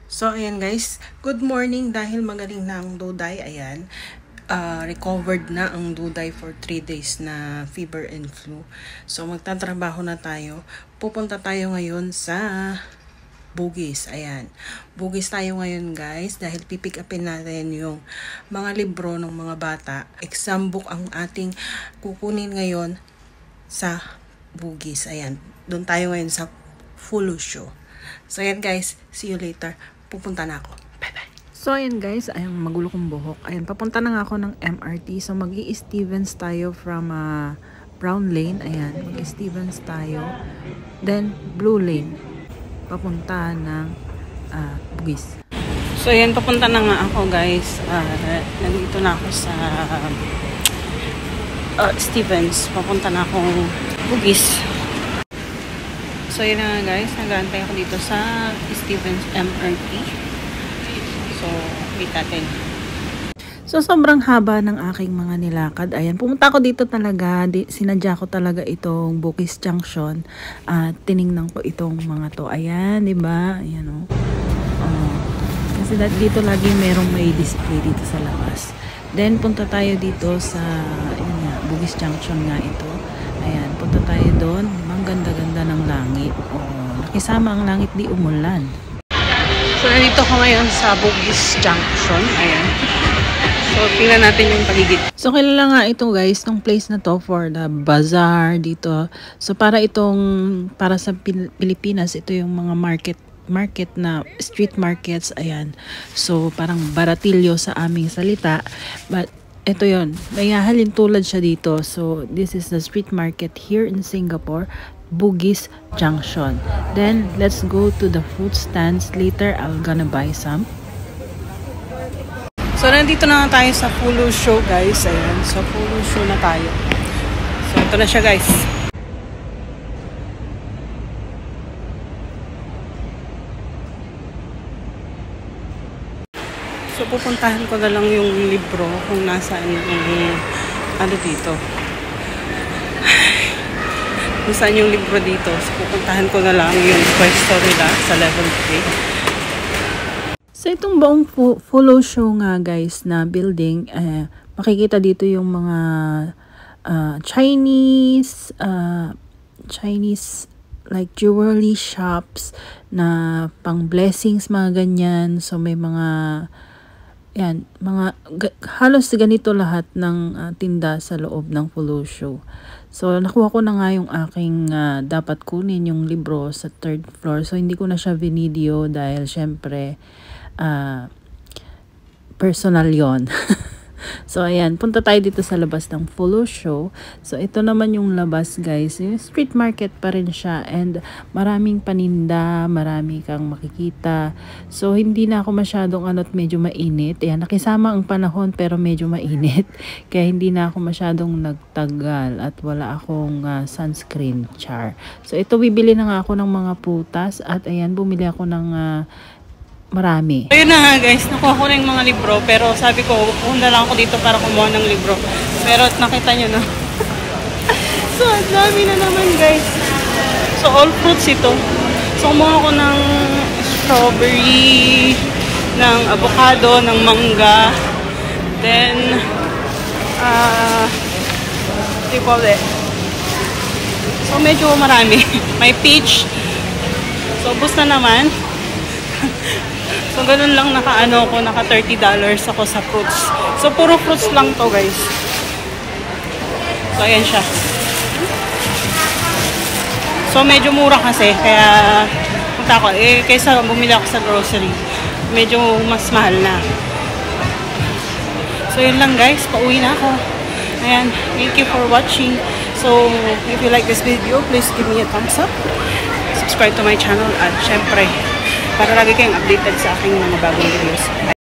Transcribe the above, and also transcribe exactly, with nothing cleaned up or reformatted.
So, ayan guys, good morning dahil magaling na ang Duday, ayan. Uh, recovered na ang Duday for three days na fever and flu. So, magtatrabaho na tayo. Pupunta tayo ngayon sa Bugis, ayan. Bugis tayo ngayon guys dahil pipick upin natin yung mga libro ng mga bata. Exam book ang ating kukunin ngayon sa Bugis, ayan. Doon tayo ngayon sa Full Show. So, ayan guys, see you later. Pupunta na ako. Bye-bye. So, ayan guys, ayang magulo kong buhok. Ayan, papunta na nga ako ng M R T. So, mag-i-Stevens tayo from uh, Brown Lane. Ayan, mag-i-Stevens tayo. Then, Blue Lane. Papunta ng uh, Bugis. So, ayan, papunta na nga ako guys. Uh, nandito na ako sa uh, Stevens. Papunta na akong Bugis. So, yun na nga guys, nag-aantay ako dito sa Stevens M R T. So, wait natin. So, sobrang haba ng aking mga nilakad. Ayan, pumunta ako dito talaga. Di, sinadya ko talaga itong Bugis Junction. At uh, tiningnan ko itong mga to. Ayan, di ba? Ayan o. Oh. Uh, kasi dito lagi merong may display dito sa labas. Then, punta tayo dito sa yun nga, Bugis Junction nga ito. Ayan, punta tayo doon. Ang ganda-ganda ng langit. Oh, nakisama ang langit, di umulan. So, nandito ko ngayon sa Bugis Junction. Ayan. So, tingnan natin yung paligid. So, kilala nga ito guys, tong place na to for the bazaar dito. So, para itong, para sa Pil Pilipinas, ito yung mga market market na street markets. Ayan. So, parang baratilyo sa aming salita. But, ito yon, may halin tulad siya dito. So, this is the street market here in Singapore, Bugis Junction. Then, let's go to the fruit stands. Later, I'm gonna buy some. So, nandito na tayo sa Full Show, guys. Ayan, so Full Show na tayo. So, ito na siya, guys. So, pupuntahan ko na lang yung libro kung nasaan yung ano dito. Kung saan yung libro dito. So, pupuntahan ko na lang yung pwesto nila sa level three. So, itong buong Full Show nga guys na building, eh, makikita dito yung mga uh, Chinese, uh, Chinese like jewelry shops na pang blessings, mga ganyan. So, may mga yan, mga halos ganito lahat ng uh, tinda sa loob ng Full Show. So, nakuha ko na nga yung aking uh, dapat kunin yung libro sa third floor. So, hindi ko na siya video dahil syempre uh, personal yon. So, ayan, punta tayo dito sa labas ng Full Show. So, ito naman yung labas, guys. Yung street market pa rin siya. And maraming paninda, marami kang makikita. So, hindi na ako masyadong ano't medyo mainit. Ayan, nakisama ang panahon pero medyo mainit. Kaya hindi na ako masyadong nagtagal at wala akong uh, sunscreen, char. So, ito, bibili na nga ako ng mga prutas. At ayan, bumili ako ng Uh, marami. Ayun na nga guys, nakuha ko na yung mga libro, pero sabi ko, pupunta lang ako dito para kumuha ng libro. Pero nakita nyo na. So, ang dami na naman guys. So, all fruits ito. So, kumuha ko ng strawberry, ng avocado, ng mangga. Then, ah, uh, what do you call it? So, medyo marami. May peach. So, ubos na naman. So, ganun lang naka-ano ko, naka thirty dollars ako sa fruits. So, puro fruits lang to guys. So, ayan siya. So, medyo mura kasi. Kaya, punta ako. Eh, kaysa bumili ako sa grocery, medyo mas mahal na. So, yun lang guys. Pauwi na ako. Ayan. Thank you for watching. So, if you like this video, please give me a thumbs up. Subscribe to my channel. At syempre, para lagi kayong updated sa aking mga bagong videos.